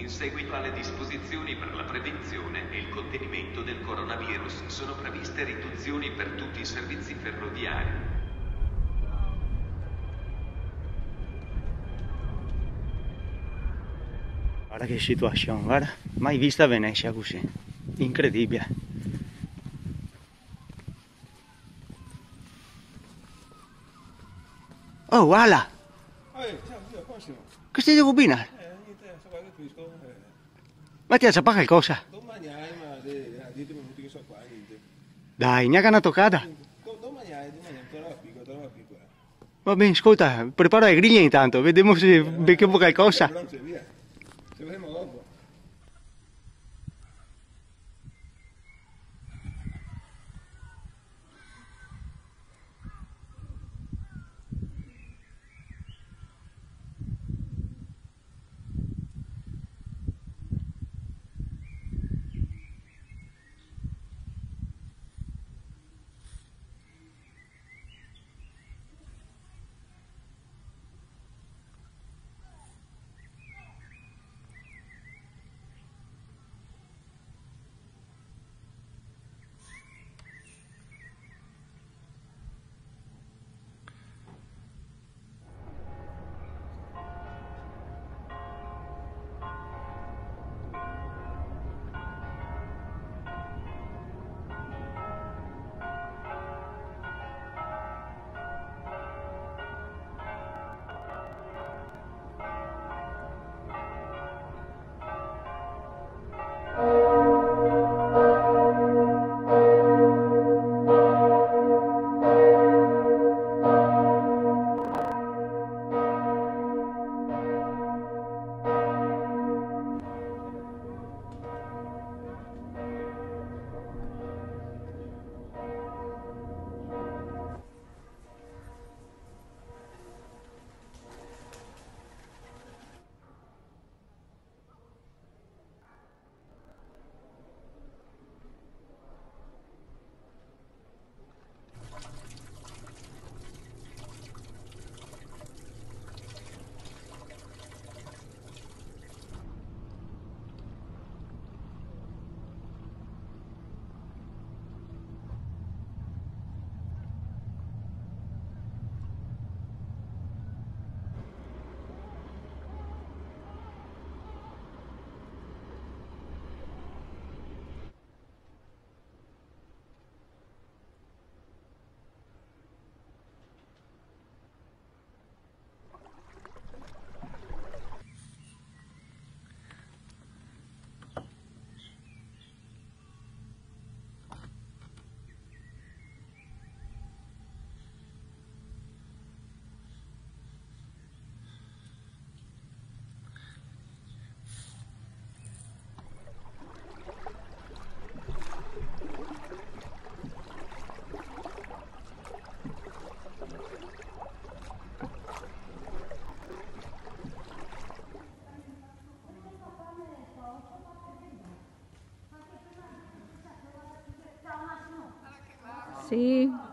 In seguito alle disposizioni per la prevenzione e il contenimento del coronavirus, sono previste riduzioni per tutti i servizi ferroviari. Guarda che situazione, guarda, mai vista Venezia così, incredibile. Oh, guarda! Che stai combinando? Niente, sto qua che questo. Ma ti ha sappato qualcosa? Domani ma dite minuti che so qua, niente. Dai, neanche una toccata. Domani tornerò qui qua. Va bene, ascolta, prepara le griglie intanto, vediamo se becchiamo qualcosa. Via. Ci vedremo dopo. Sì.